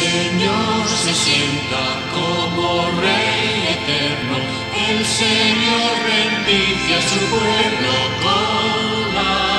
Señor se sienta como Rey eterno. El Señor bendice a su pueblo con la